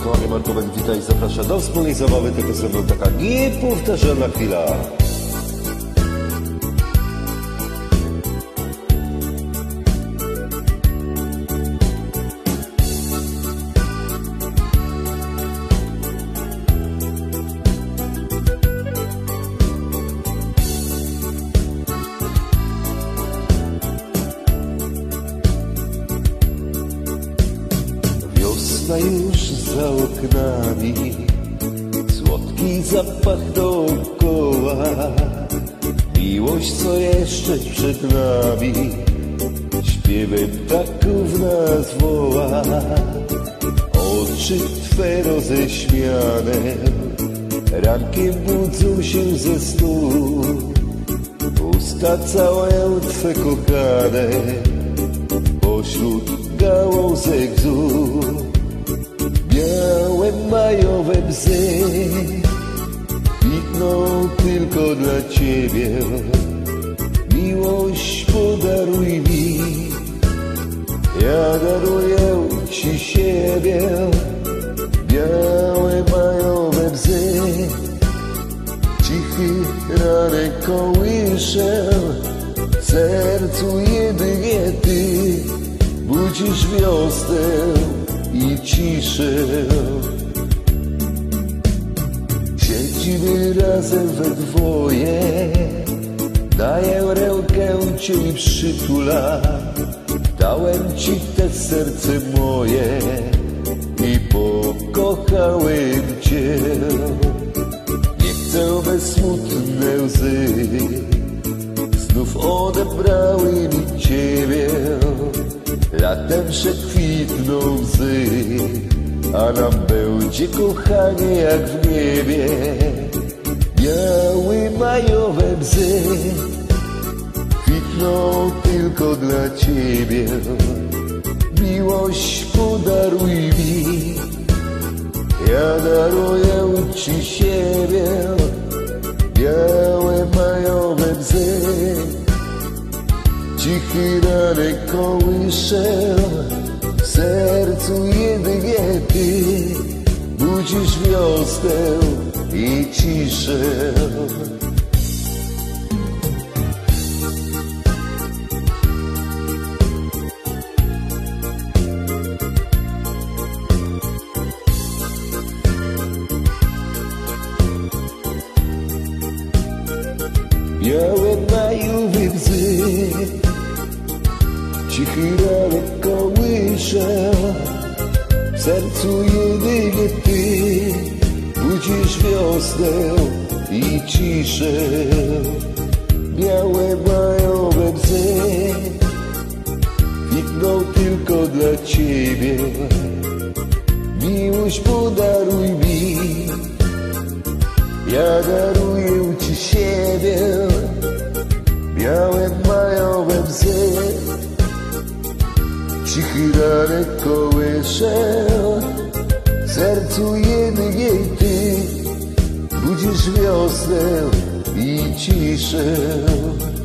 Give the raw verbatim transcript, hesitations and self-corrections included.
kochany Marko Ben, witaj, zaprasza do wspólnej zabawy, tylko ze mną taka niepowtarzalna chwila. Wiosna już za oknami, słodki zapach dookoła, miłość co jeszcze przed nami, śpiewem ptaków nas woła. Oczy Twe roześmiane rankiem budzą się ze snu, usta całe Twe kochane pośród gałązek bzu. Białe majowe bzy kwitną tylko dla Ciebie. Miłość podaruj mi, ja daruję Ci siebie. Białe majowe bzy, cichy ranek kołyszę, w sercu jedynie Ty budzisz wiosnę i ciszę. Siedzimy razem we dwoje, daję rękę Ci i przytulam. Dałem Ci te serce moje i pokochałem Cię. Nie chcę bez smutne łzy, znów odebrały mi Ciebie. Latem przekwitną łzy, a nam będzie kochanie jak w niebie. Białe majowe bzy kwitną tylko dla Ciebie. Miłość podaruj mi, ja daruję Ci siebie. Białe majowe bzy, cichy ranek kołyszę, w sercu jedynie Ty budzisz wiosnę i ciszę. Białe majowe bzy, cichy ranek kołyszę, w sercu jedynie Ty budzisz wiosnę i ciszę. Białe majowe bzy kwitną tylko dla Ciebie. Miłość podaruj mi, ja daruję Ci siebie. Białe majowe bzy, cichy ranek kołyszę, w sercu jedynie Ty budzisz wiosnę i ciszę.